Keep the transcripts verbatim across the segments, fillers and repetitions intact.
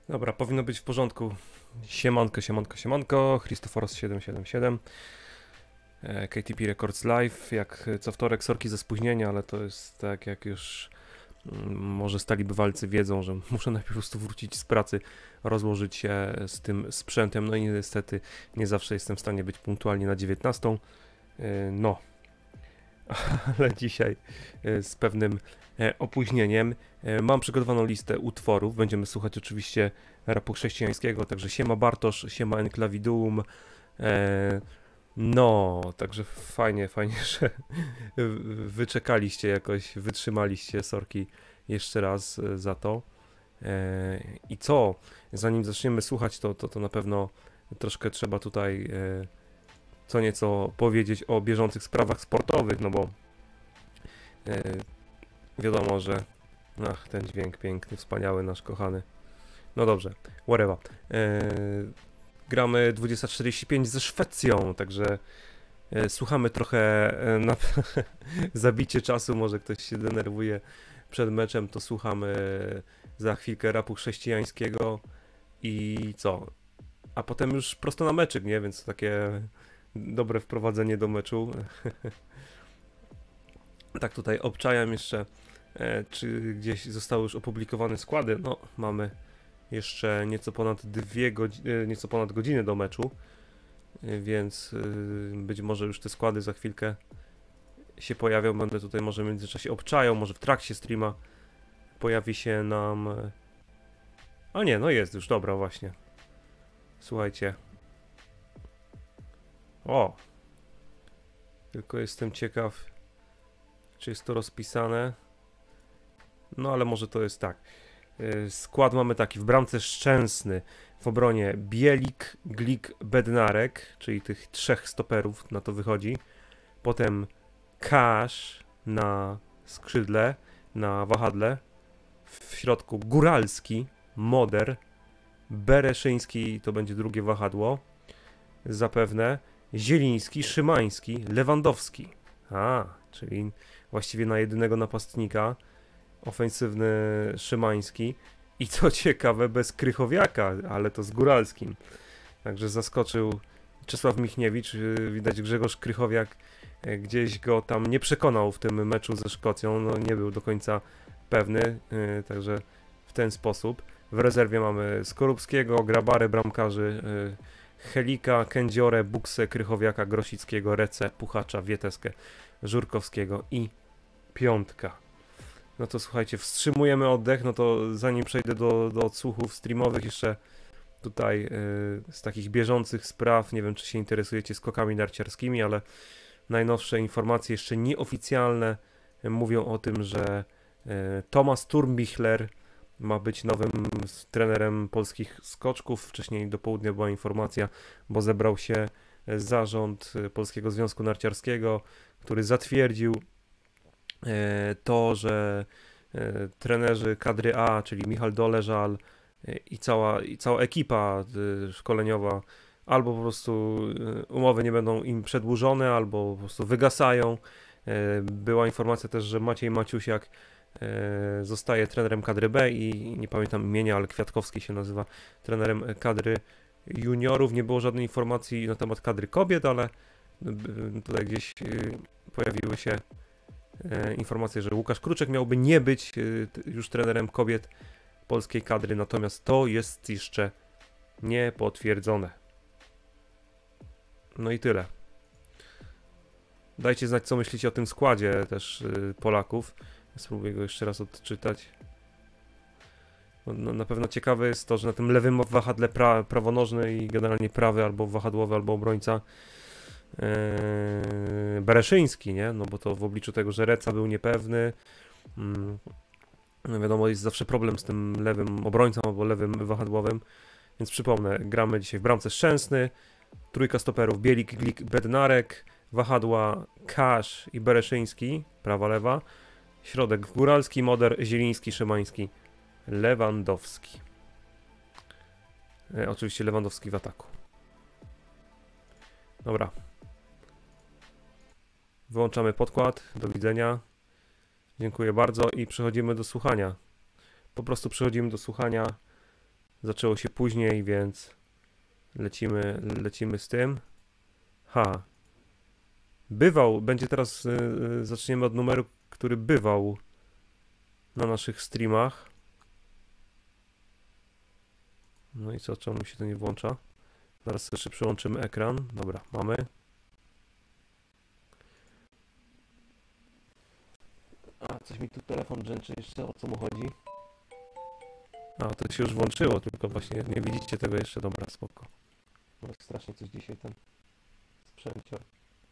Dobra, powinno być w porządku. Siemanko, siemanko, siemanko. Christoforos siedem siedem siedem. e, K T P Records Live. Jak co wtorek, sorki za spóźnienie, ale to jest tak jak już mm, może stali bywalcy wiedzą, że muszę najpierw po prostu wrócić z pracy, rozłożyć się z tym sprzętem. No i niestety nie zawsze jestem w stanie być punktualnie na dziewiętnastą. E, No, ale dzisiaj e, z pewnym e, opóźnieniem. E, Mam przygotowaną listę utworów. Będziemy słuchać oczywiście rapu chrześcijańskiego, także siema Bartosz, siema Enklaviduum. E, no, także fajnie, fajnie, że wyczekaliście jakoś, wytrzymaliście, sorki jeszcze raz e, za to. E, I co? Zanim zaczniemy słuchać, to, to, to na pewno troszkę trzeba tutaj e, co nieco powiedzieć o bieżących sprawach sportowych, no bo e, wiadomo, że ach, ten dźwięk piękny, wspaniały, nasz kochany. No dobrze, whatever. E, gramy dwudziesta czterdzieści pięć ze Szwecją, także e, słuchamy trochę e, na zabicie czasu, może ktoś się denerwuje przed meczem, to słuchamy za chwilkę rapu chrześcijańskiego i co? A potem już prosto na meczyk, nie? Więc takie dobre wprowadzenie do meczu. Tak tutaj obczajam jeszcze, e, czy gdzieś zostały już opublikowane składy. No, mamy jeszcze nieco ponad dwie godziny, nieco ponad godzinę do meczu, e, więc e, być może już te składy za chwilkę się pojawią. Będę tutaj może w międzyczasie obczajał, może w trakcie streama pojawi się nam... e, A nie, no jest już, dobra, właśnie. Słuchajcie. O! Tylko jestem ciekaw, czy jest to rozpisane. No ale może to jest tak. Yy, Skład mamy taki. W bramce Szczęsny. W obronie Bielik, Glik, Bednarek. Czyli tych trzech stoperów na to wychodzi. Potem Kasz na skrzydle, na wahadle. W środku Góralski, Moder. Bereszyński to będzie drugie wahadło. Zapewne. Zieliński, Szymański, Lewandowski. A, czyli właściwie na jedynego napastnika. Ofensywny Szymański. I co ciekawe, bez Krychowiaka, ale to z Góralskim. Także zaskoczył Czesław Michniewicz. Widać, Grzegorz Krychowiak gdzieś go tam nie przekonał w tym meczu ze Szkocją. No, nie był do końca pewny, także w ten sposób. W rezerwie mamy Skorupskiego, Grabary, bramkarzy, Helika, Kędziorę, Buksę, Krychowiaka, Grosickiego, Recę, Puchacza, Wieteskę, Żurkowskiego i Piątka. No to słuchajcie, wstrzymujemy oddech, no to zanim przejdę do, do odsłuchów streamowych, jeszcze tutaj yy, z takich bieżących spraw, nie wiem czy się interesujecie skokami narciarskimi, ale najnowsze informacje, jeszcze nieoficjalne, yy, mówią o tym, że yy, Thomas Turmbichler ma być nowym trenerem polskich skoczków. Wcześniej do południa była informacja, bo zebrał się zarząd Polskiego Związku Narciarskiego, który zatwierdził to, że trenerzy kadry A, czyli Michał Doleżal i cała, i cała ekipa szkoleniowa, albo po prostu umowy nie będą im przedłużone, albo po prostu wygasają. Była informacja też, że Maciej Maciusiak zostaje trenerem kadry B i nie pamiętam imienia, ale Kwiatkowski się nazywa trenerem kadry juniorów. Nie było żadnej informacji na temat kadry kobiet, ale tutaj gdzieś pojawiły się informacje, że Łukasz Kruczek miałby nie być już trenerem kobiet polskiej kadry, natomiast to jest jeszcze niepotwierdzone. No i tyle. Dajcie znać, co myślicie o tym składzie też Polaków. Spróbuję go jeszcze raz odczytać. No, na pewno ciekawe jest to, że na tym lewym wahadle pra, prawonożny i generalnie prawy albo wahadłowy, albo obrońca yy, Bereszyński, nie? No bo to w obliczu tego, że Reca był niepewny. Yy, no wiadomo, jest zawsze problem z tym lewym obrońcą albo lewym wahadłowym. Więc przypomnę, gramy dzisiaj w bramce Szczęsny, trójka stoperów Bielik, Glik, Bednarek, wahadła Kasz i Bereszyński, prawa, lewa. Środek Góralski, Moder, Zieliński, Szymański, Lewandowski. E, oczywiście Lewandowski w ataku. Dobra. Wyłączamy podkład. Do widzenia. Dziękuję bardzo i przechodzimy do słuchania. Po prostu przechodzimy do słuchania zaczęło się później, więc lecimy, lecimy z tym. Ha. Bywał, będzie teraz, yy, zaczniemy od numeru, który bywał na naszych streamach. No i co, czemu się to nie włącza? Zaraz jeszcze przyłączymy ekran. Dobra, mamy. A, coś mi tu telefon brzęczy jeszcze, o co mu chodzi? A, to się już włączyło, tylko właśnie nie widzicie tego jeszcze. Dobra, spoko. No, strasznie coś dzisiaj ten sprzęcior.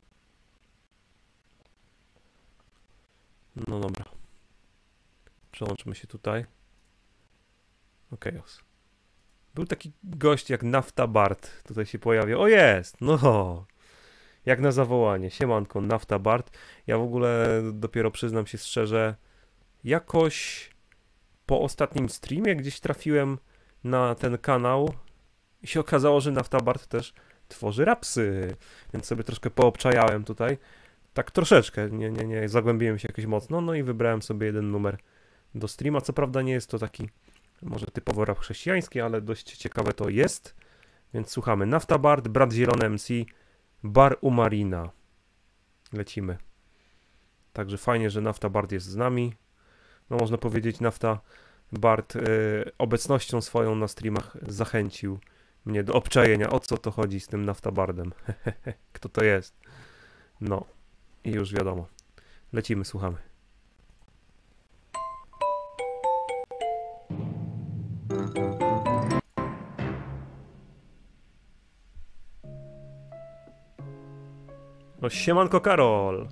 No dobra. Przełączmy się tutaj. Okej, okay. Był taki gość jak Nafta Bart. Tutaj się pojawia. O, jest! No! Jak na zawołanie. Siemanko, Nafta Bart. Ja w ogóle dopiero przyznam się szczerze, jakoś po ostatnim streamie gdzieś trafiłem na ten kanał i się okazało, że Nafta Bart też tworzy rapsy. Więc sobie troszkę poobczajałem tutaj. Tak troszeczkę, nie, nie, nie, zagłębiłem się jakoś mocno, no i wybrałem sobie jeden numer do streama. Co prawda nie jest to taki może typowo rap chrześcijański, ale dość ciekawe to jest. Więc słuchamy. Nafta Bart, Brat Zielony M C, Bar u Marina. Lecimy. Także fajnie, że Nafta Bart jest z nami. No można powiedzieć, Nafta Bart y, obecnością swoją na streamach zachęcił mnie do obczajenia, o co to chodzi z tym Nafta Bardem. Kto to jest? No. I już wiadomo. Lecimy, słuchamy. No siemanko Karol!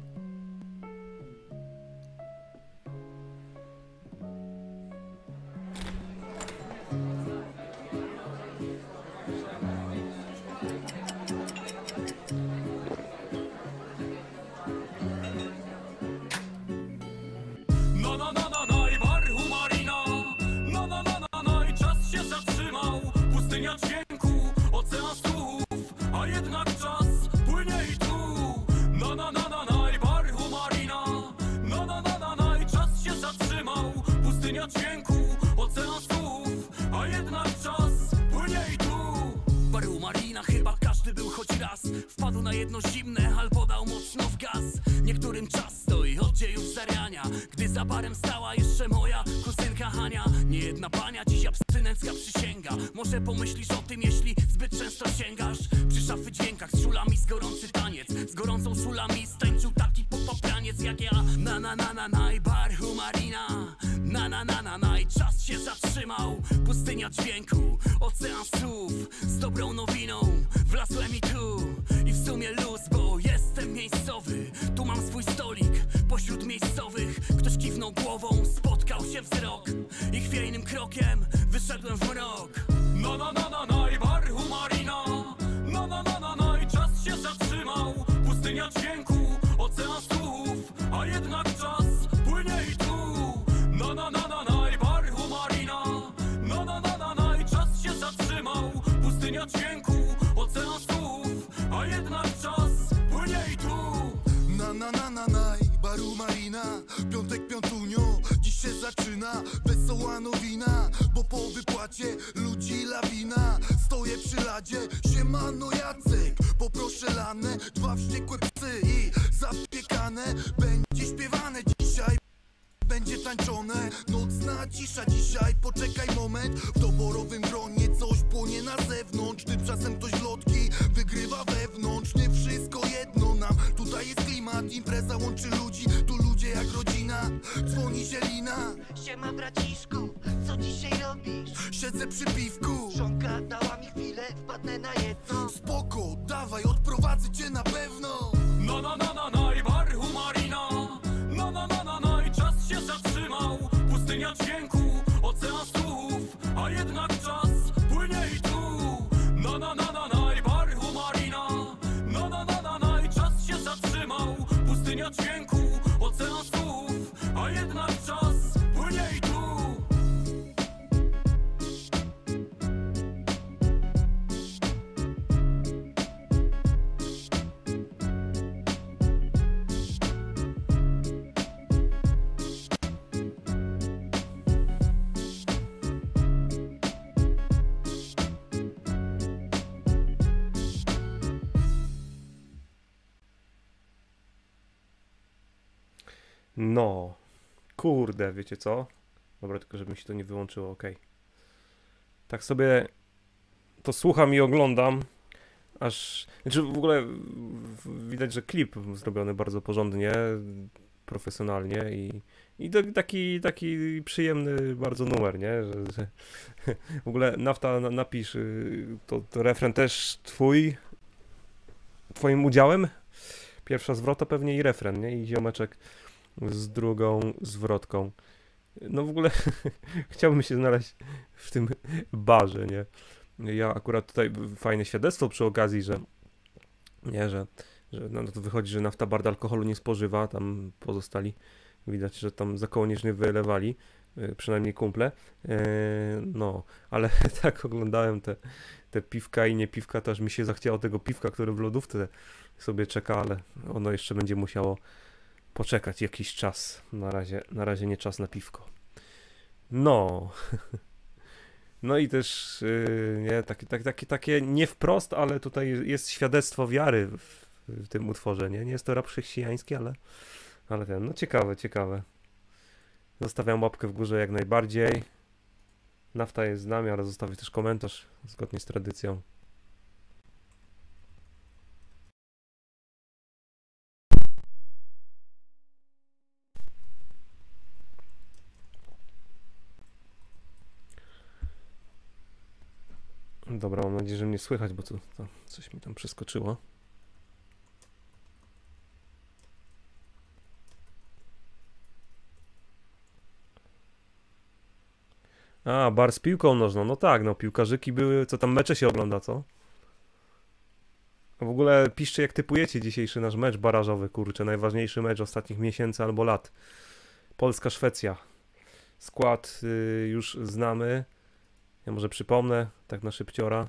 No, kurde, wiecie co? Dobra, tylko żeby mi się to nie wyłączyło, ok. Tak sobie to słucham i oglądam, aż... Znaczy w ogóle widać, że klip zrobiony bardzo porządnie, profesjonalnie i, i to taki, taki przyjemny bardzo numer, nie? Że, że w ogóle Nafta, napisz, to, to refren też twój, twoim udziałem? Pierwsza zwrota pewnie i refren, nie? I ziomeczek z drugą zwrotką. No w ogóle chciałbym się znaleźć w tym barze, nie? Ja akurat tutaj fajne świadectwo przy okazji, że nie, że, że no to wychodzi, że Nafta Bard alkoholu nie spożywa, tam pozostali widać, że tam za koło nie wylewali, przynajmniej kumple. No, ale tak oglądałem te, te piwka i nie piwka, też mi się zachciało tego piwka, które w lodówce sobie czeka, ale ono jeszcze będzie musiało poczekać jakiś czas. Na razie, na razie nie czas na piwko. No. No i też yy, nie, takie, takie, takie, takie nie wprost, ale tutaj jest świadectwo wiary w, w tym utworze, nie? Nie jest to rap chrześcijański, ale, ale ten, no ciekawe, ciekawe. Zostawiam łapkę w górze jak najbardziej. Nafta jest z nami, ale zostawię też komentarz zgodnie z tradycją. Dobra, mam nadzieję, że mnie słychać, bo to, to coś mi tam przeskoczyło. A, bar z piłką nożną, no tak, no piłkarzyki były, co tam mecze się ogląda, co? A w ogóle piszcie jak typujecie dzisiejszy nasz mecz barażowy, kurczę, najważniejszy mecz ostatnich miesięcy albo lat. Polska-Szwecja. Skład y, już znamy. Ja może przypomnę, tak na szybciora.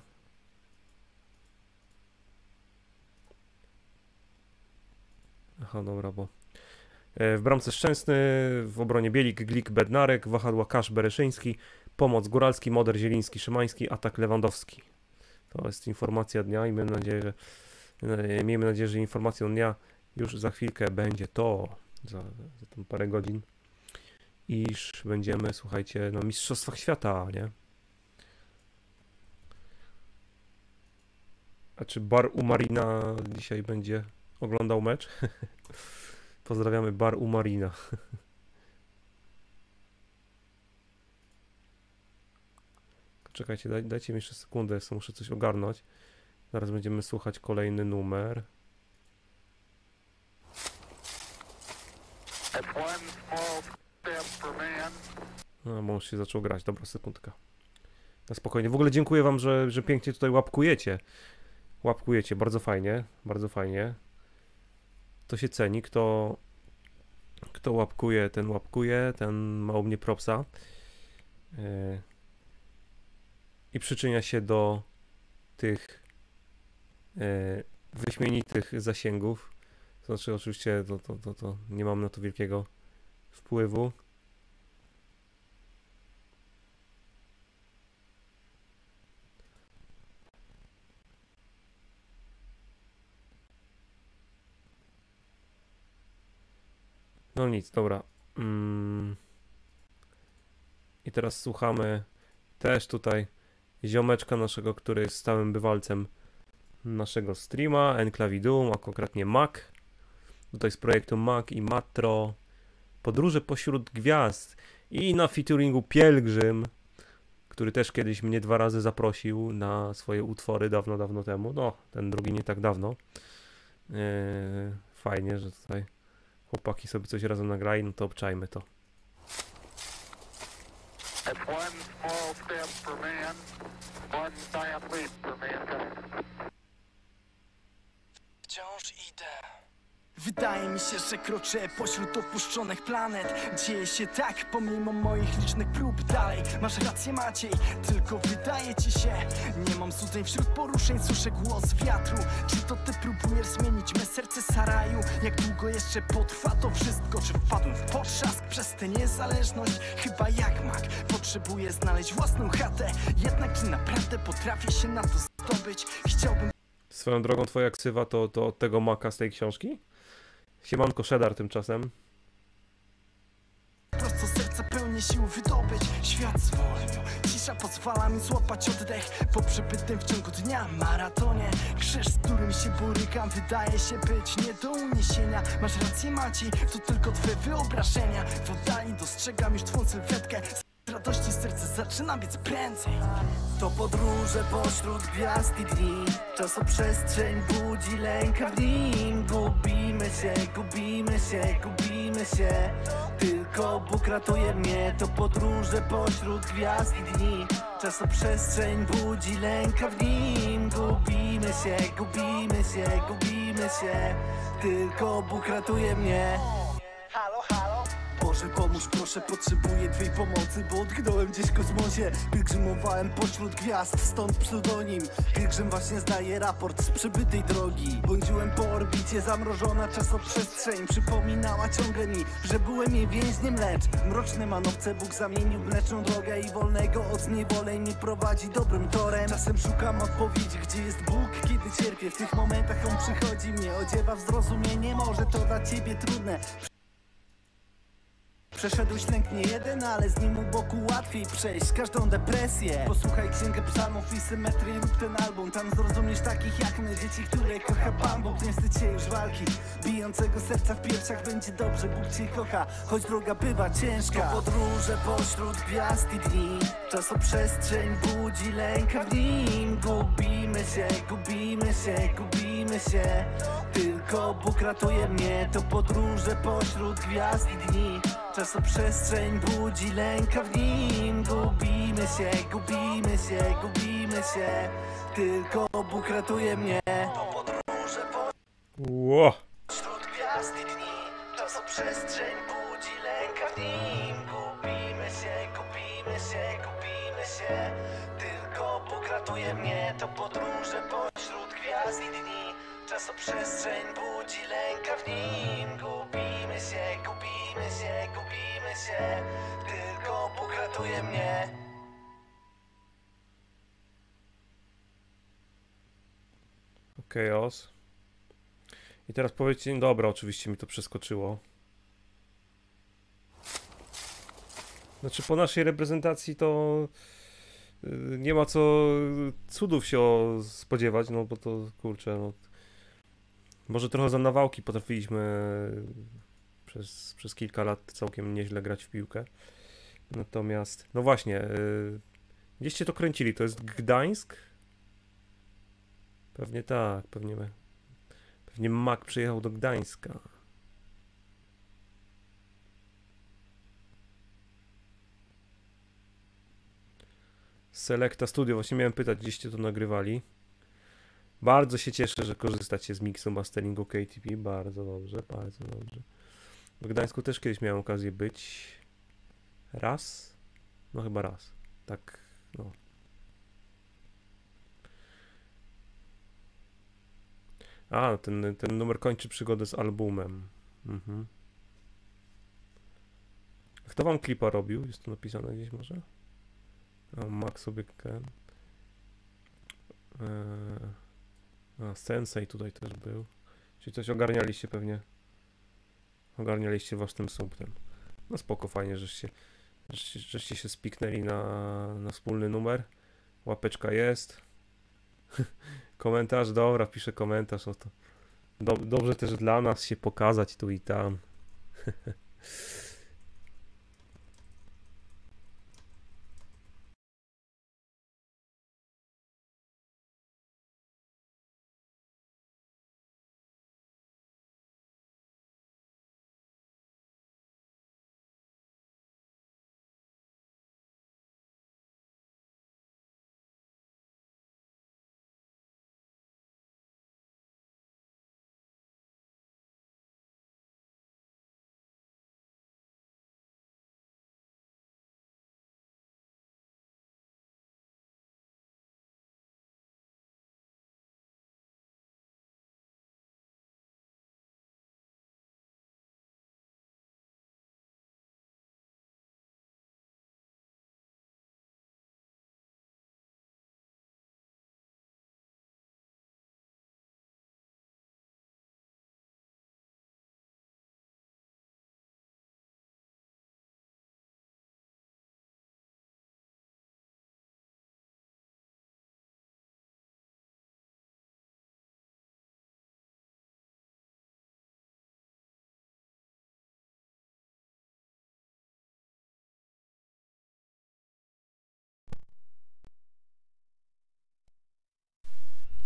Aha, dobra, bo... W bramce Szczęsny, w obronie Bielik, Glik, Bednarek, wahadła Kasz, Bereszyński, pomoc Góralski, Moder, Zieliński, Szymański, atak Lewandowski. To jest informacja dnia i miejmy nadzieję, że, miejmy nadzieję, że informacją dnia już za chwilkę będzie to, za, za tam parę godzin, iż będziemy, słuchajcie, na Mistrzostwach Świata, nie? A czy Bar u Marina dzisiaj będzie oglądał mecz? Pozdrawiamy Bar u Marina. Czekajcie, daj, dajcie mi jeszcze sekundę, muszę coś ogarnąć. Zaraz będziemy słuchać kolejny numer. No, bo już się zaczął grać. Dobra, sekundka. Na spokojnie. W ogóle dziękuję wam, że, że pięknie tutaj łapkujecie. Łapkujecie, bardzo fajnie, bardzo fajnie. To się ceni, kto, kto łapkuje, ten łapkuje, ten ma u mnie propsa. Yy. I przyczynia się do tych yy, wyśmienitych zasięgów. To znaczy oczywiście to, to, to, to nie mam na to wielkiego wpływu. No nic, dobra. Mm. I teraz słuchamy też tutaj ziomeczka naszego, który jest stałym bywalcem naszego streama, Enclavidum, a konkretnie Mac. Tutaj z projektu Mac i Matro. Podróże pośród gwiazd. I na featuringu Pielgrzym, który też kiedyś mnie dwa razy zaprosił na swoje utwory dawno, dawno temu. No, ten drugi nie tak dawno. Eee, fajnie, że tutaj chłopaki sobie coś razem nagrali, no to obczajmy to. Wciąż idę. Wydaje mi się, że kroczę pośród opuszczonych planet. Dzieje się tak, pomimo moich licznych prób dalej. Masz rację, Maciej, tylko wydaje ci się. Nie mam złudzeń wśród poruszeń, słyszę głos wiatru. Czy to ty próbujesz zmienić me serce saraju? Jak długo jeszcze potrwa to wszystko? Czy wpadłem w potrzask przez tę niezależność? Chyba jak mak, potrzebuję znaleźć własną chatę. Jednak czy naprawdę potrafię się na to zdobyć? Chciałbym... Swoją drogą twoja ksywa to, to od tego Maka z tej książki? Siemanko Shedar tymczasem. mnie sił wydobyć. Świat zwolnił, cisza pozwala mi złapać oddech po przebytym w ciągu dnia maratonie. Krzyż, z którym się borykam, wydaje się być nie do uniesienia. Masz rację, Maciej, to tylko twoje wyobrażenia. W oddali dostrzegam już twą sylwetkę. Z radości serce zaczyna biec prędzej. To podróże pośród gwiazd i dni, czasoprzestrzeń budzi lęka w nim. Gubimy się, gubimy się, gubimy się, tylko Bóg ratuje mnie. To podróże pośród gwiazd i dni, czasoprzestrzeń budzi lęka w nim. Gubimy się, gubimy się, gubimy się, tylko Bóg ratuje mnie. Halo, halo. Boże, pomóż proszę, potrzebuję Twej pomocy, bo utknąłem gdzieś w kosmosie. Pielgrzymowałem pośród gwiazd, stąd pseudonim. Pielgrzym właśnie zdaje raport z przebytej drogi. Błądziłem po orbicie, zamrożona czasoprzestrzeń przypominała ciągle mi, że byłem jej więźniem, lecz mroczne manowce Bóg zamienił w mleczną drogę i wolnego od niewoleń mi prowadzi dobrym torem. Czasem szukam odpowiedzi, gdzie jest Bóg, kiedy cierpię. W tych momentach On przychodzi, mnie odziewa w zrozumienie. Może to dla Ciebie trudne. Przeszedłeś lęk nie jeden, ale z nim u boku łatwiej przejść każdą depresję. Posłuchaj księgę psalmów i symetrię lub ten album. Tam zrozumiesz takich jak my, dzieci, które kocha Pan Bóg. Nie wstydź się już walki, bijącego serca w piersiach. Będzie dobrze, Bóg Cię kocha, choć droga bywa ciężka. To podróże pośród gwiazd i dni, czasoprzestrzeń budzi lęka w nim. Gubimy się, gubimy się, gubimy się, tylko Bóg ratuje mnie. To podróże pośród gwiazd i dni, czasoprzestrzeń budzi lęka w nim. Gubimy się, gubimy się, gubimy się, tylko Bóg ratuje mnie. To podróże Ło! pośród gwiazd i dni, czasoprzestrzeń budzi lęka w nim. Gubimy się, gubimy się, gubimy się, tylko Bóg ratuje mnie. To podróże pośród gwiazd i dni, czasoprzestrzeń budzi lęka w nim. Gubimy się, gubimy się, gubimy się, tylko Bóg ratuje mnie. Chaos. I teraz powiedzcie, dobra, oczywiście mi to przeskoczyło. Znaczy po naszej reprezentacji to yy, nie ma co cudów się o- spodziewać, no bo to kurczę, no. Może trochę za nawałki potrafiliśmy przez, przez kilka lat całkiem nieźle grać w piłkę. Natomiast, no właśnie, yy, gdzieście to kręcili? To jest Gdańsk? Pewnie tak, pewnie, pewnie Mac przyjechał do Gdańska. Selecta Studio, właśnie miałem pytać, gdzieście to nagrywali. Bardzo się cieszę, że korzystacie z miksu masteringu K T P, bardzo dobrze, bardzo dobrze. W Gdańsku też kiedyś miałem okazję być. Raz? No chyba raz. Tak, no. A, ten, ten numer kończy przygodę z albumem. Mhm. Kto wam klipa robił? Jest to napisane gdzieś może? A, Max sobie ten. Eee, a, Sensei tutaj też był. Czyli coś ogarnialiście pewnie. Ogarnialiście własnym sumptem. No spoko, fajnie, żeście, żeście, żeście się spiknęli na, na wspólny numer. Łapeczka jest. Komentarz, dobra, piszę komentarz, no to do, dobrze też dla nas się pokazać tu i tam.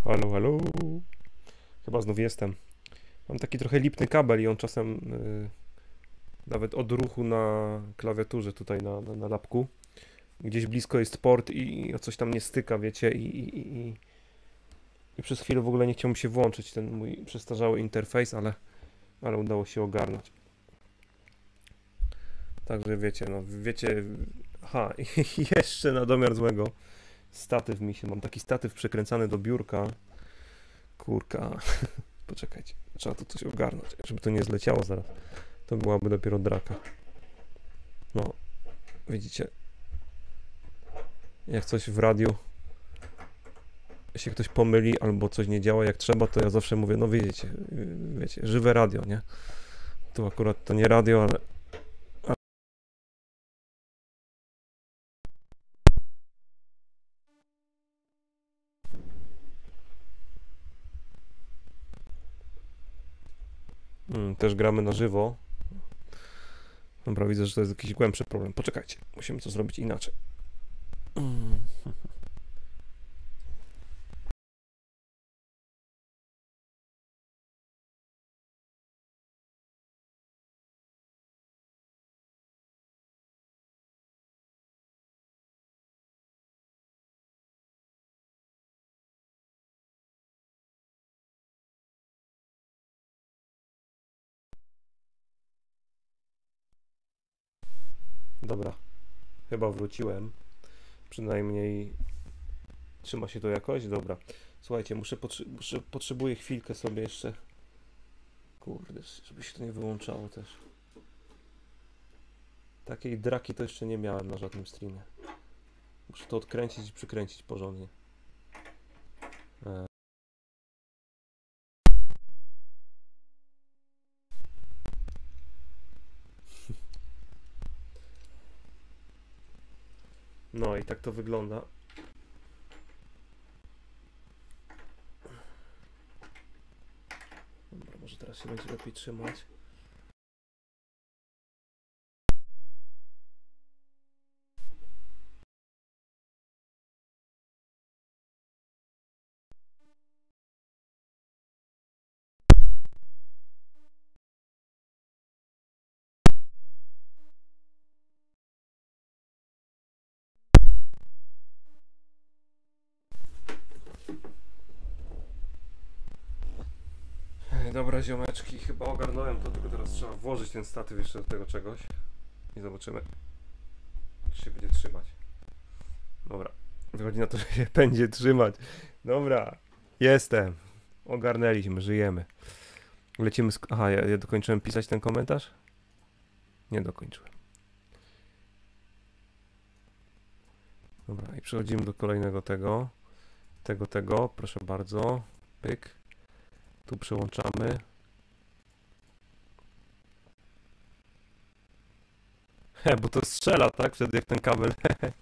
Halo, halo. Chyba znów jestem. Mam taki trochę lipny kabel i on czasem yy, nawet od ruchu na klawiaturze tutaj na, na, na lapku. Gdzieś blisko jest port i, i coś tam nie styka, wiecie, i, i, i, i przez chwilę w ogóle nie chciał mi się włączyć ten mój przestarzały interfejs, ale, ale udało się ogarnąć. Także wiecie, no wiecie, aha, i jeszcze na domiar złego statyw mi się, mam taki statyw przykręcany do biurka. Kurka, poczekajcie, trzeba tu coś ogarnąć, żeby to nie zleciało zaraz. To byłaby dopiero draka. No, widzicie, jak coś w radiu się ktoś pomyli albo coś nie działa jak trzeba, to ja zawsze mówię, no wiecie, wiecie, żywe radio, nie? Tu akurat to nie radio, ale Hmm, też gramy na żywo. Dobra, widzę, że to jest jakiś głębszy problem. Poczekajcie, musimy to zrobić inaczej. Dobra, chyba wróciłem. Przynajmniej trzyma się to jakoś. Dobra. Słuchajcie, muszę, potrze muszę potrzebuję chwilkę sobie jeszcze. Kurde, żeby się to nie wyłączało też. Takiej draki to jeszcze nie miałem na żadnym streamie. Muszę to odkręcić i przykręcić porządnie. E No i tak to wygląda. Dobra, może teraz się będzie lepiej trzymać. Dobra, ziomeczki, chyba ogarnąłem to, tylko teraz trzeba włożyć ten statyw jeszcze do tego czegoś i zobaczymy, czy się będzie trzymać. Dobra, wychodzi na to, że się będzie trzymać. Dobra, jestem. Ogarnęliśmy, żyjemy. Lecimy z... Aha, ja, ja dokończyłem pisać ten komentarz? Nie dokończyłem. Dobra, i przechodzimy do kolejnego tego. Tego, tego, proszę bardzo. Pyk. Tu przełączamy. He, bo to strzela, tak? Wtedy jak ten kabel.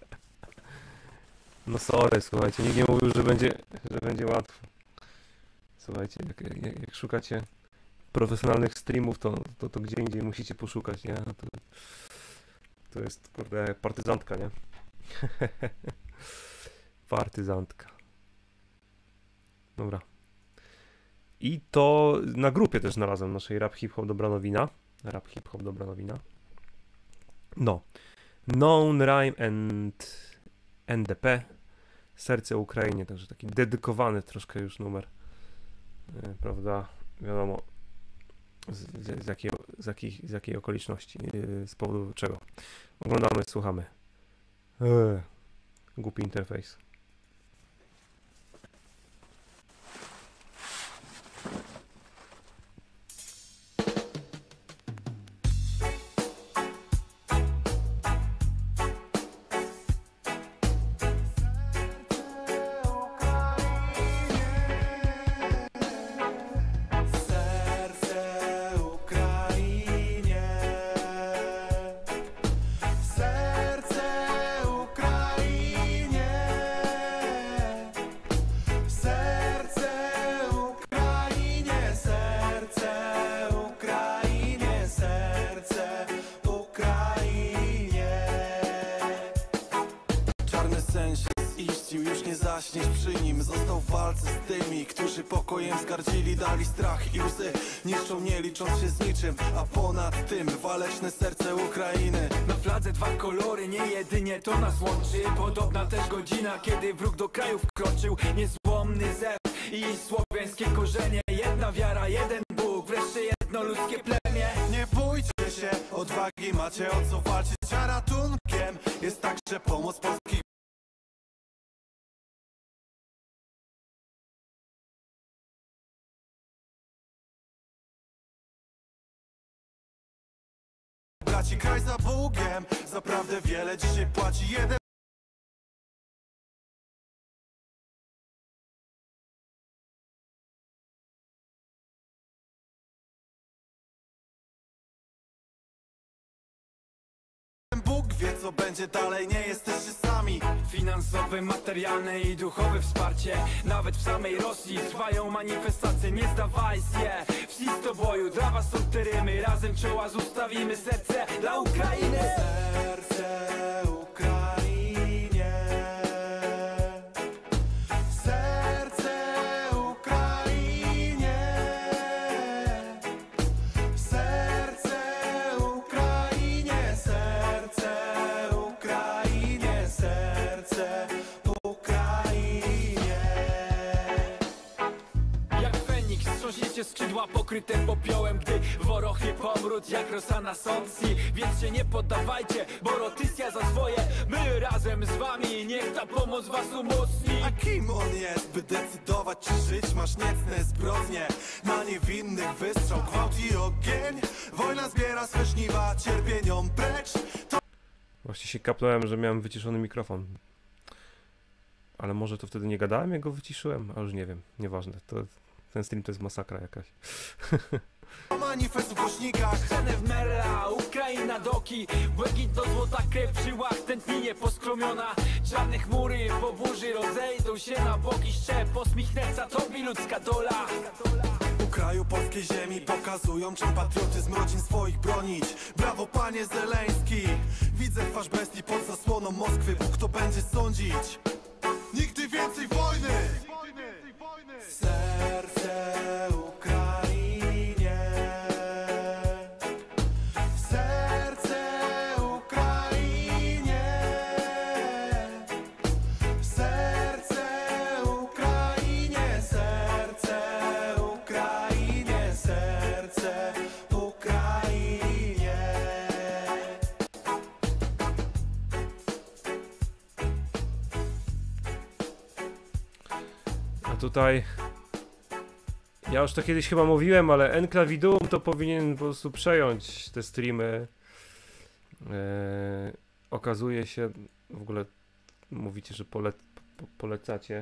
No sorry, słuchajcie, nikt nie mówił, że będzie, że będzie łatwo. Słuchajcie, jak, jak, jak szukacie profesjonalnych streamów, to, to, to gdzie indziej musicie poszukać, nie? To, to jest, kurde, partyzantka, nie? Partyzantka. Dobra. I to na grupie też znalazłem naszej Rap Hip Hop Dobra Nowina. Rap Hip Hop Dobra Nowina. No. Known Rhyme and N D P. Serce Ukrainie. Także taki dedykowany troszkę już numer. Yy, prawda? Wiadomo z, z, z, jakiej, z, jakiej, z jakiej okoliczności. Yy, z powodu czego. Oglądamy, słuchamy. Yy, głupi interfejs. walce z tymi, którzy pokojem zgardzili, dali strach i łzy. Niszczą nie licząc się z niczym, a ponad tym waleczne serce Ukrainy. Na fladze dwa kolory, nie jedynie to nas łączy. Podobna też godzina, kiedy wróg do kraju wkroczył. Niezłomny zew i słowiańskie korzenie. Jedna wiara, jeden Bóg, wreszcie jedno ludzkie plemię. Nie bójcie się, odwagi macie o co walczyć, a ratunkiem jest także pomoc polskich braci. Kraj za Bogiem, zaprawdę wiele dzisiaj płaci jeden. Bóg wie co będzie dalej, nie jesteście sami. Finansowe, materialne i duchowe wsparcie. Nawet w samej Rosji trwają manifestacje. Nie zdawaj się, w sistoboju dla was są te rymy. Razem czoła zostawimy, serce dla Ukrainy. Serce Ukrainie, serce Ukrainie, serce Ukrainie, serce Ukrainie, serce Ukrainie. Jak Feniks wstrząśniecie skrzydła pokryte popiołem, gdy worochy pomród jak rosa na sądzi. Więc się nie poddawajcie, bo Rotysja za swoje. My razem z wami, niech ta pomoc was umocni. A kim on jest, by decydować czy żyć? Masz niecne zbrodnie, na niewinnych wystrzał, gwałt i ogień. Wojna zbiera swe żniwa, cierpieniom precz. To Właśnie się kapnąłem, że miałem wyciszony mikrofon. Ale może to wtedy nie gadałem, jak go wyciszyłem? A już nie wiem, nieważne. To, ten stream to jest masakra jakaś. manifest w głośnikach. Genew, Merla, Ukraina, Doki. Błękit do złota, krew w żyłach, tętninie poskromiona. Czarne chmury po burzy rozejdą się na boki. Szczep, posmichnęca tobie ludzka dola. U kraju polskiej ziemi pokazują, czym patriotyzm rodzin swoich bronić. Brawo panie Zeleński, widzę twarz bestii pod zasłoną Moskwy. Bóg to będzie sądzić. Nigdy więcej wojny. Serce Ukrainie, serce Ukrainie, serce Ukrainie, serce Ukrainie, serce Ukrainie. A tutaj... Ja już to kiedyś chyba mówiłem, ale Enklavidum to powinien po prostu przejąć te streamy. Eee, okazuje się, w ogóle mówicie, że pole, po, polecacie.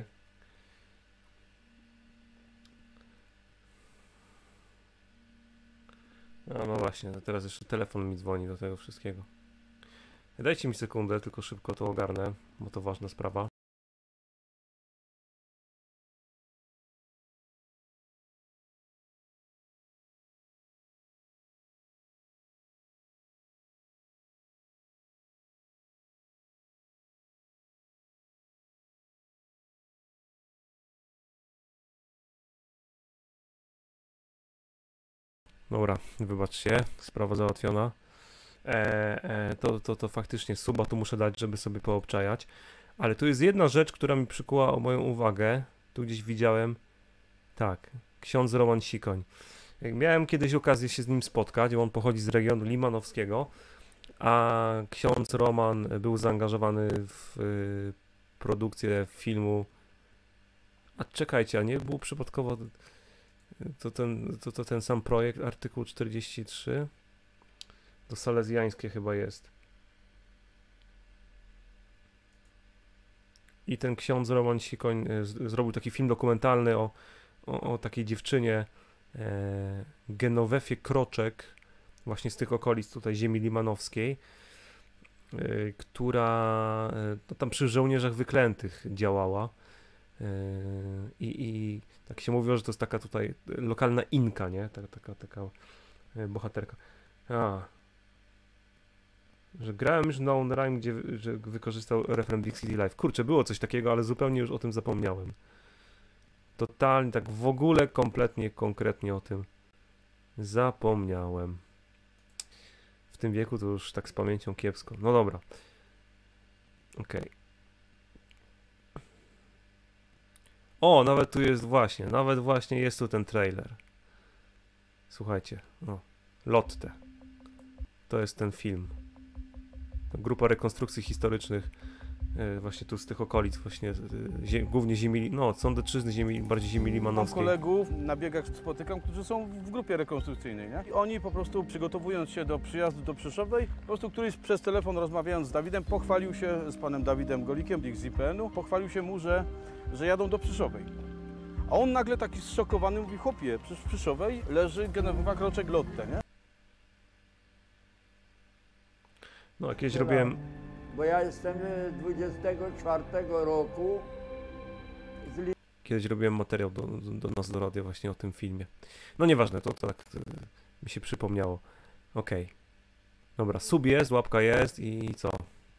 A no właśnie, to teraz jeszcze telefon mi dzwoni do tego wszystkiego. Dajcie mi sekundę, tylko szybko to ogarnę, bo to ważna sprawa. Dobra, wybaczcie, sprawa załatwiona. E, e, to, to, to faktycznie suba tu muszę dać, żeby sobie poobczajać. Ale tu jest jedna rzecz, która mi przykuła moją uwagę. Tu gdzieś widziałem. Tak, ksiądz Roman Sikoń. Miałem kiedyś okazję się z nim spotkać, on pochodzi z regionu limanowskiego, a ksiądz Roman był zaangażowany w y, produkcję filmu. A czekajcie, a nie był przypadkowo... To ten, to, to ten sam projekt, artykuł czterdzieści trzy. To salezjańskie chyba jest. I ten ksiądz Roman Sikoń z, zrobił taki film dokumentalny o, o, o takiej dziewczynie e, Genowefie Kroczek, właśnie z tych okolic tutaj ziemi limanowskiej, e, która e, no, tam przy żołnierzach wyklętych działała. I, I tak się mówiło, że to jest taka tutaj lokalna Inka, nie? Taka, taka, taka bohaterka. A. Że grałem już na Onrime, gdzie że wykorzystał refren Big City Live. Kurczę, było coś takiego, ale zupełnie już o tym zapomniałem. Totalnie, tak w ogóle, kompletnie, konkretnie o tym zapomniałem. W tym wieku to już tak z pamięcią kiepsko. No dobra. Okej. Okay. O, nawet tu jest właśnie, nawet właśnie jest tu ten trailer. Słuchajcie, no. Lotte. To jest ten film. Grupa rekonstrukcji historycznych e, właśnie tu z tych okolic, właśnie e, zie, głównie ziemi, no sądeczyzny ziemi, bardziej ziemi limanowskiej. Mam kolegów na biegach spotykam, którzy są w grupie rekonstrukcyjnej, nie? I oni po prostu przygotowując się do przyjazdu do Przyszowej, po prostu któryś przez telefon rozmawiając z Dawidem, pochwalił się z panem Dawidem Golikiem z I P N-u, pochwalił się mu, że, że jadą do Przyszowej. A on nagle taki zszokowany mówi, chłopie, przecież w Przyszowej leży generowa kroczek Lotte, nie? No jakieś robiłem... Bo ja jestem dwudziestego czwartego roku. Z li... Kiedyś robiłem materiał do, do, do nas do radia właśnie o tym filmie. No nieważne, to, to tak to mi się przypomniało. Okej. Okay. Dobra, sub jest, łapka jest i co?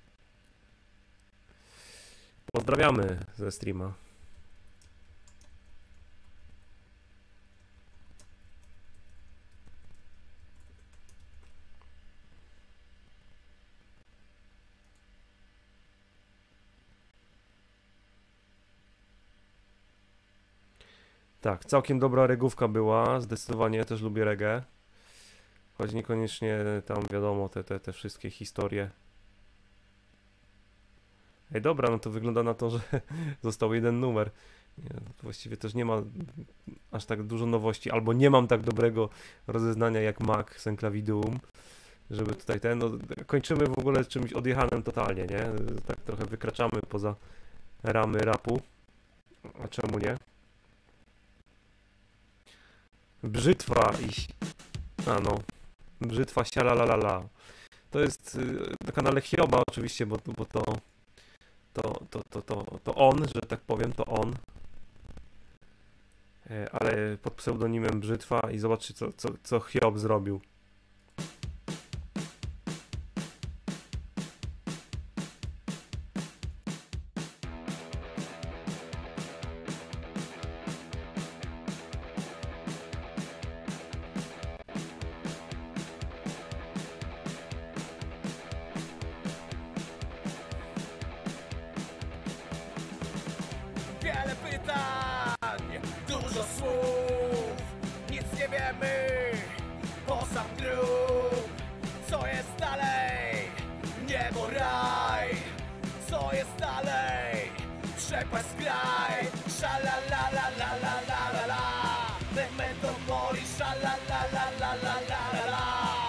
Pozdrawiamy ze streama. Tak, całkiem dobra regówka była, zdecydowanie też lubię reggae. Choć niekoniecznie tam wiadomo te, te, te wszystkie historie. Ej dobra, no to wygląda na to, że został jeden numer. Nie, właściwie też nie ma aż tak dużo nowości, albo nie mam tak dobrego rozeznania jak Mac z Enclaviduum, żeby tutaj ten, no kończymy w ogóle z czymś odjechanym totalnie, nie? Tak trochę wykraczamy poza ramy rapu, a czemu nie? Brzytwa i... A no. Brzytwa sialalalala. To jest y, na kanale Hioba oczywiście, bo, bo to, to, to, to, to, to on, że tak powiem, to on. E, ale pod pseudonimem Brzytwa i zobaczcie co, co, co Hiob zrobił. Wiele pytań, dużo słów, nic nie wiemy, poza grób. Co jest dalej? Niebo, raj. Co jest dalej? Przepaść, kraj. Szalalalalalalala. Memento mori, szalalalalalalala.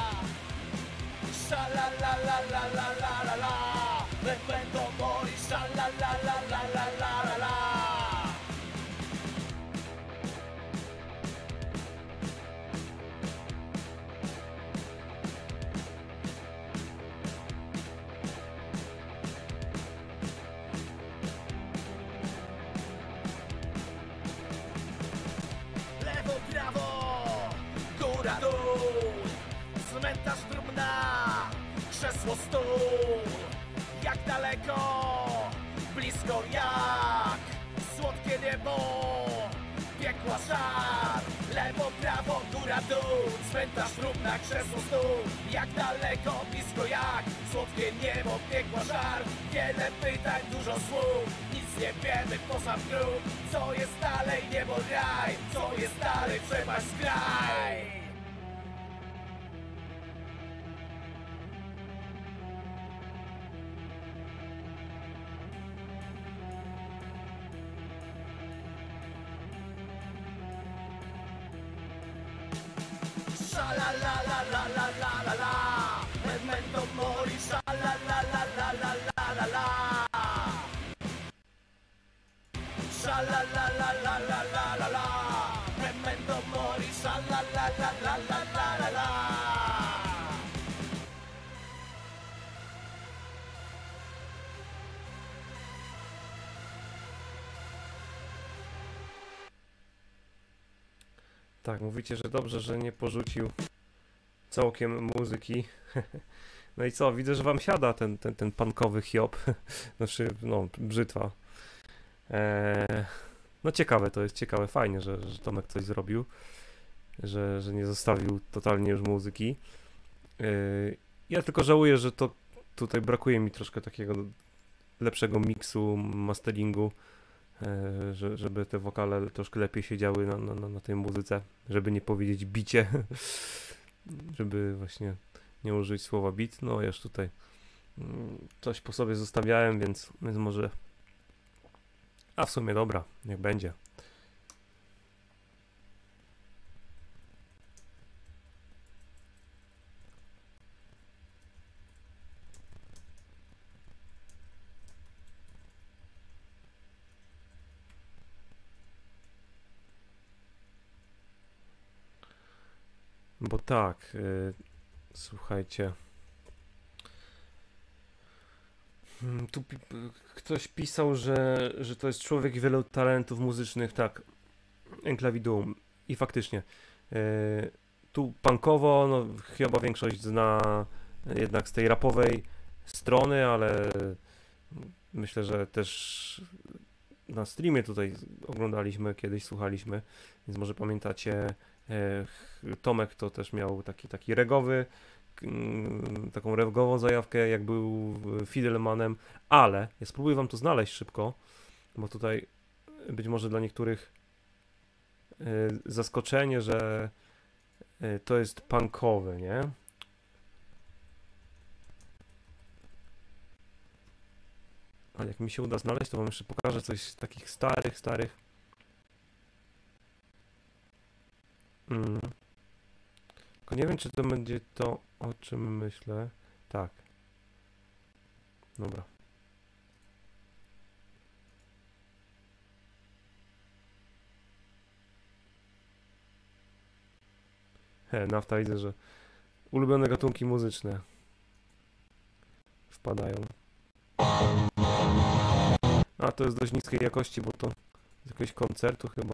Szalalalalalalala. Memento mori, szalalalalalalala. Lewo, prawo, góra, dół. Cmentarz, trumna, krzesło, stół. Jak daleko, blisko jak słodkie niebo, piekła żar. Lewo, prawo, góra, dół. Cmentarz, trumna, krzesło, stół. Jak daleko, blisko jak słodkie niebo, piekła żar. Wiele pytań, dużo słów, nic nie wiemy poza grób. Co jest dalej, niebo, raj. Co jest dalej, przepaść, kraj. Sha-la-la-la-la-la-la-la. Memento mori, sha-la-la-la-la-la-la-la. Sha-la-la-la-la-la-la-la. Memento mori, sha-la-la-la-la-la-la-la. Tak, mówicie, że dobrze, że nie porzucił całkiem muzyki. No i co, widzę, że wam siada ten, ten, ten punkowy Hiob. Znaczy, no, Brzytwa. Eee, No ciekawe, to jest ciekawe, fajnie, że, że Tomek coś zrobił, że, że nie zostawił totalnie już muzyki. Yy, ja tylko żałuję, że to tutaj brakuje mi troszkę takiego lepszego miksu, masteringu, yy, że, żeby te wokale troszkę lepiej siedziały na, na, na tej muzyce, żeby nie powiedzieć bicie, żeby właśnie nie użyć słowa bit. No już tutaj yy, coś po sobie zostawiałem, więc, więc może... A w sumie dobra, niech będzie. Bo tak, yy, słuchajcie. Hmm, tu pi ktoś pisał, że, że to jest człowiek wielu talentów muzycznych, tak. Enklawiduum. I faktycznie. Yy, tu punkowo, no chyba większość zna jednak z tej rapowej strony, ale myślę, że też na streamie tutaj oglądaliśmy, kiedyś słuchaliśmy, więc może pamiętacie, Tomek to też miał taki, taki regowy, taką regową zajawkę, jak był Fidelmanem, ale ja spróbuję wam to znaleźć szybko, bo tutaj być może dla niektórych zaskoczenie, że to jest punkowe, nie? Ale jak mi się uda znaleźć, to wam jeszcze pokażę coś z takich starych, starych. Mm. Tylko nie wiem, czy to będzie to, o czym myślę. Tak. Dobra. He, nafta, widzę, że ulubione gatunki muzyczne wpadają. A, to jest dość niskiej jakości, bo to z jakiegoś koncertu chyba.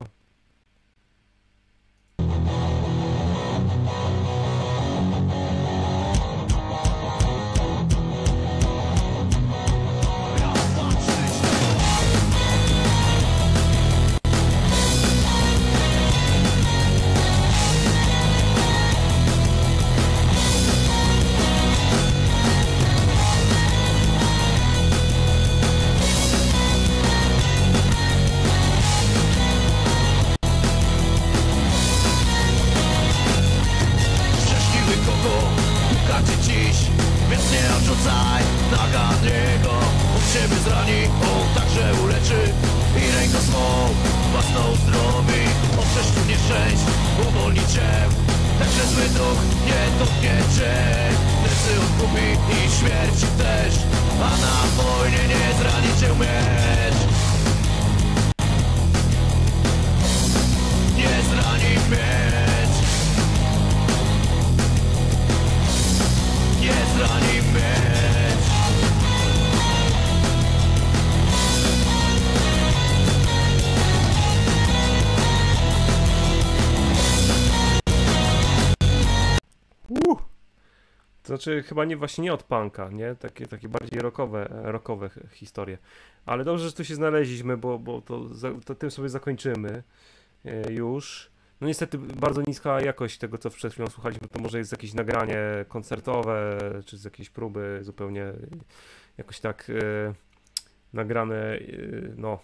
To znaczy chyba nie właśnie nie od punka, nie? Takie, takie bardziej rockowe, rockowe historie. Ale dobrze, że tu się znaleźliśmy, bo, bo to, to tym sobie zakończymy e, już. No niestety bardzo niska jakość tego, co przed chwilą słuchaliśmy. To może jest jakieś nagranie koncertowe, czy z jakiejś próby zupełnie jakoś tak e, nagrane, e, no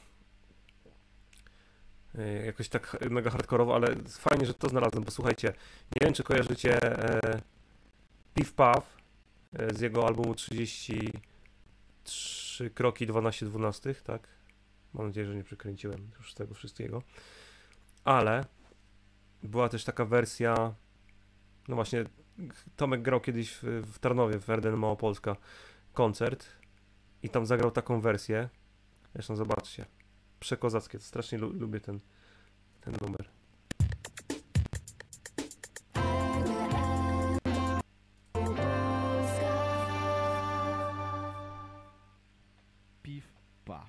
e, jakoś tak mega hardkorowo, ale fajnie, że to znalazłem, bo słuchajcie, nie wiem, czy kojarzycie e, Piff Puff z jego albumu trzydzieści trzy kroki dwanaście dwunastych, tak? Mam nadzieję, że nie przekręciłem już tego wszystkiego. Ale była też taka wersja, no właśnie, Tomek grał kiedyś w, w Tarnowie, w Erden Małopolska koncert i tam zagrał taką wersję. Zresztą zobaczcie, przekozackie, to strasznie lu lubię ten, ten numer. Piff Puff.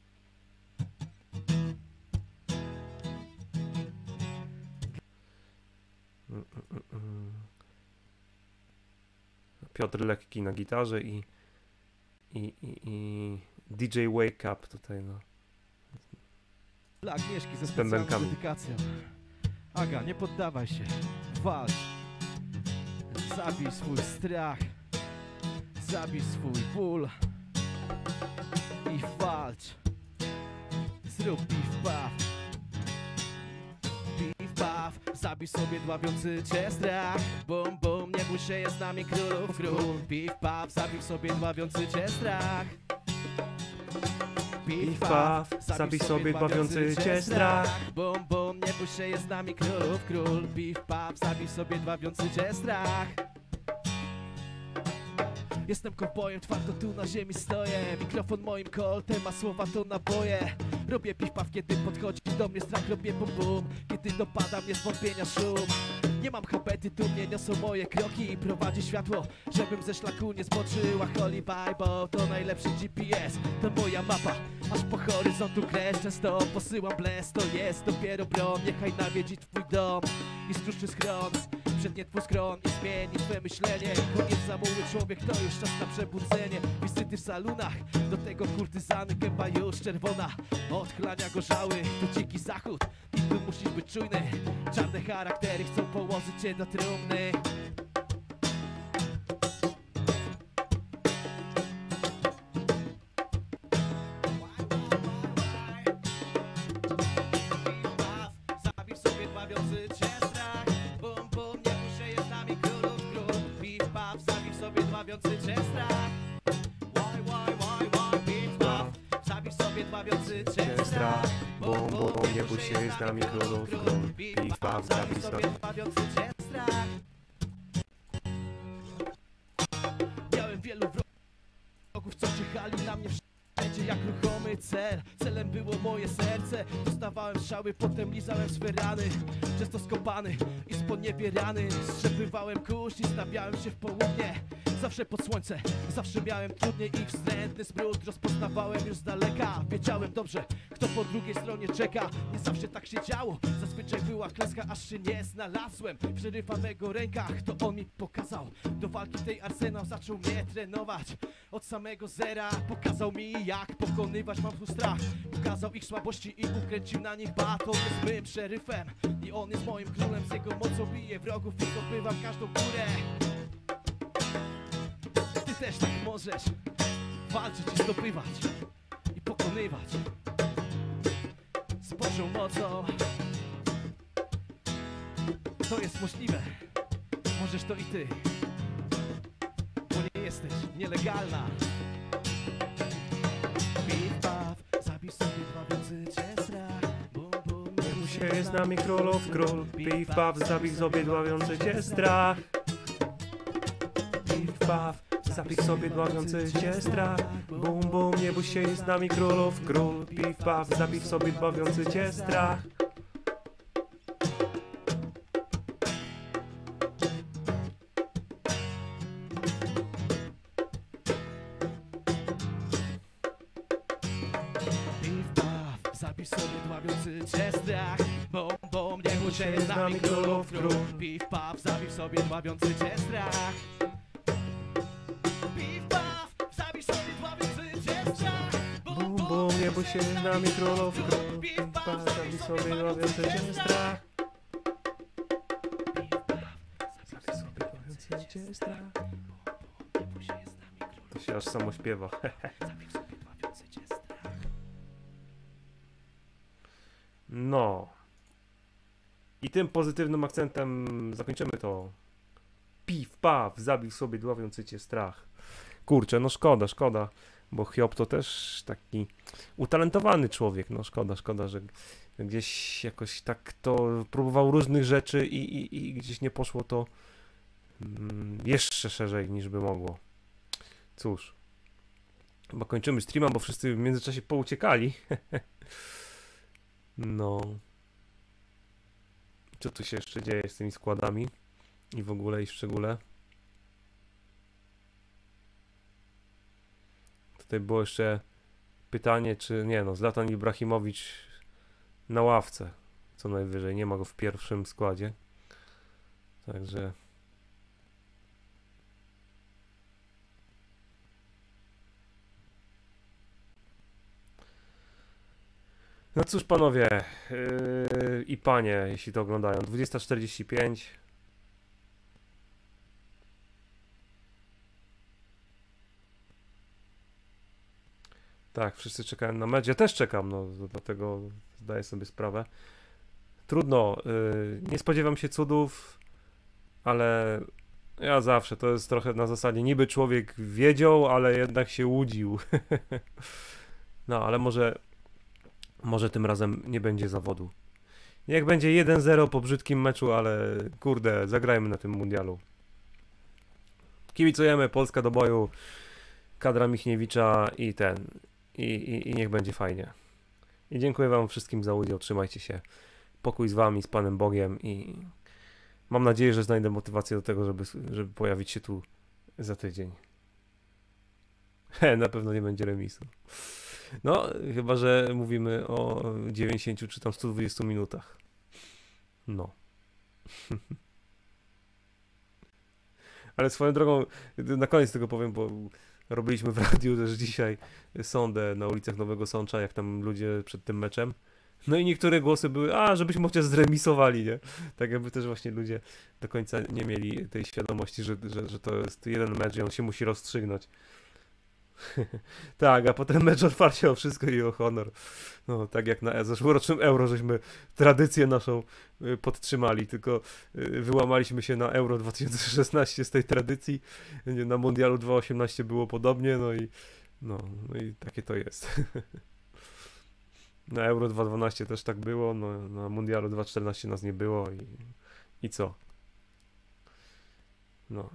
Piotr Lekki na gitarze i, i, i, i D J Wake Up tutaj, no. Dla Agnieszki ze Z specjalną bębenkami. dedykacją. Aga, nie poddawaj się. Walcz. Zabij swój strach. Zabij swój ból. I walcz. Zrób piw paw. Piw paw. Zabij sobie dławiący cię strach. Bum bum, nie bój się, jest z nami królów król. Piw paw, zabij sobie dławiący cię strach. Piw paw, zabij sobie dławiący cię strach. Bum bum, nie bój się, jest z nami królów król. Piw paw, zabij sobie dławiący cię strach. Jestem kowbojem, twardo tu na ziemi stoję. Mikrofon moim koltem, a słowa to naboje. Robię piw-paw, kiedy podchodzi do mnie strach. Robię bum bum, kiedy dopada mnie zwątpienia szum. Nie mam habety, tu mnie niosą moje kroki. Prowadzi światło, żebym ze szlaku nie zboczył. A Holy Bible to najlepszy G P S. To moja mapa, aż po horyzontu kresz. Często posyłam bles, to jest dopiero bron. Niechaj nawiedzi twój dom i skruszy schron. Przednie twój skron i zmieni twoje myślenie. Koniec za mały człowiek, to już czas na przebudzenie. Wizyty w salunach, do tego kurtyzany. Gęba już czerwona, odchlania gorzały. To dziki zachód i tu musisz być czujny. Czarne charaktery chcą położyć cię do trumny. Zabij sobie dławiący cię strach. Bum bum, nie bój się, jest z nami królów król. Piw paw, zabij sobie dławiący cię strach. Why, why, why, why, piw paw, zabij sobie dławiący cię strach. Bum bum, nie bój się, jest z nami królów król. Piw paw, zabij sobie dławiący cię strach. Miałem wielu wrogów, co czyhali na mnie wszędzie jak ruchomy cel. Celem było moje serce. Dostawałem strzały, potem lizałem swe rany. Często skopany i sponiewierany. Strzepywałem kurz i stawiałem się w południe. Zawsze pod słońce, zawsze miałem trudniej i wstrętny smród rozpoznawałem już z daleka. Wiedziałem dobrze, kto po drugiej stronie czeka. Nie zawsze tak się działo, zazwyczaj była klęska, aż się nie znalazłem. Przerywa w jego rękach, to on mi pokazał. Do walki tej arsenał zaczął mnie trenować. Od samego zera pokazał mi, jak pokonywać mam tu strach. Pokazał ich słabości i ukręcił na nich baton. Jest mym szeryfem i on jest moim królem. Z jego mocą biję wrogów i zdobywam każdą górę. Ty też tak możesz walczyć i zdobywać i pokonywać z Bożą mocą. To jest możliwe, możesz to i ty, bo nie jesteś nielegalna. Piw paw, zabij sobie dławiący cię strach. Bum bum, Nie bój się, jest z nami królów król. Piw paw, zabij sobie dławiący cię strach. Piw paw, zabij sobie dławiący cię strach. Bum bum, nie bój się, jest z nami królów król. Piw paw, zabij sobie dławiący cię strach. Piw paw, zabij sobie dławiący cię strach. Bum bum, nie bój się, jest z nami królów król. Piw paw, zabij sobie dławiący cię strach. Piw paw, zabij sobie dławiący cię strach. Bum bum, nie bój się, jest z nami królów król. Piw paw, zabij sobie dławiący cię strach. Zabij sobie dławiący cię strach. To się aż samo śpiewa. No. I tym pozytywnym akcentem zakończymy to. Piw, paw, zabił sobie dławiący cię strach. Kurczę, no szkoda, szkoda, bo Hiob to też taki utalentowany człowiek. No szkoda, szkoda, że gdzieś jakoś tak to próbował różnych rzeczy i, i, i gdzieś nie poszło to mm, jeszcze szerzej niż by mogło. Cóż, chyba kończymy streama, bo wszyscy w międzyczasie pouciekali. No. Co tu się jeszcze dzieje z tymi składami? I w ogóle, i w szczególe. Tutaj było jeszcze pytanie, czy nie no, Zlatan Ibrahimowicz na ławce. Co najwyżej, nie ma go w pierwszym składzie. Także... No cóż panowie yy, i panie, jeśli to oglądają, dwudziesta czterdzieści pięć. Tak, wszyscy czekają na mecz. Ja też czekam, no dlatego zdaję sobie sprawę. Trudno, yy, nie spodziewam się cudów, ale ja zawsze, to jest trochę na zasadzie niby człowiek wiedział, ale jednak się łudził. No, ale może, może tym razem nie będzie zawodu. Niech będzie jeden zero po brzydkim meczu, ale kurde, zagrajmy na tym mundialu. Kibicujemy, Polska do boju, kadra Michniewicza i ten, i, i, i niech będzie fajnie. I dziękuję wam wszystkim za udział, trzymajcie się. Pokój z wami, z Panem Bogiem i mam nadzieję, że znajdę motywację do tego, żeby, żeby pojawić się tu za tydzień. He, na pewno nie będzie remisu. No, chyba że mówimy o dziewięćdziesięciu czy tam stu dwudziestu minutach. No. Ale swoją drogą, na koniec tego powiem, bo robiliśmy w radiu też dzisiaj sondę na ulicach Nowego Sącza, jak tam ludzie przed tym meczem. No i niektóre głosy były, a żebyśmy chociaż zremisowali, nie? Tak jakby też właśnie ludzie do końca nie mieli tej świadomości, że, że, że to jest jeden mecz i on się musi rozstrzygnąć. Tak, a potem mecz otwarcia o wszystko i o honor. No, tak jak na zeszłorocznym Euro, żeśmy tradycję naszą y, podtrzymali, tylko y, wyłamaliśmy się na Euro dwa tysiące szesnaście z tej tradycji. Na Mundialu dwa tysiące osiemnaście było podobnie, no i no, no i takie to jest. Na Euro dwa tysiące dwanaście też tak było, no, na Mundialu dwa tysiące czternaście nas nie było i, i co? No.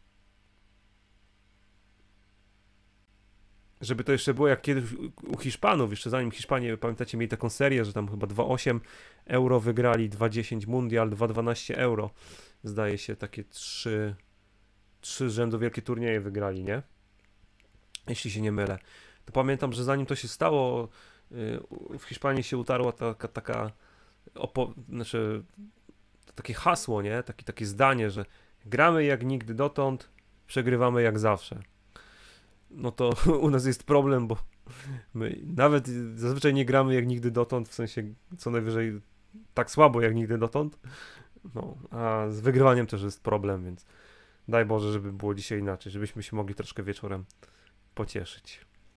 Żeby to jeszcze było jak kiedyś u Hiszpanów, jeszcze zanim Hiszpanie, pamiętacie, mieli taką serię, że tam chyba dwa tysiące osiem euro wygrali, dwa tysiące dziesięć Mundial, dwa tysiące dwanaście euro. Zdaje się, takie trzy, trzy z rzędu wielkie turnieje wygrali, nie? Jeśli się nie mylę. To pamiętam, że zanim to się stało, w Hiszpanii się utarła taka, taka opo- znaczy, takie hasło, nie? Taki, takie zdanie, że gramy jak nigdy dotąd, przegrywamy jak zawsze. No to u nas jest problem, bo my nawet zazwyczaj nie gramy jak nigdy dotąd, w sensie co najwyżej tak słabo jak nigdy dotąd. No, a z wygrywaniem też jest problem, więc daj Boże, żeby było dzisiaj inaczej, żebyśmy się mogli troszkę wieczorem pocieszyć.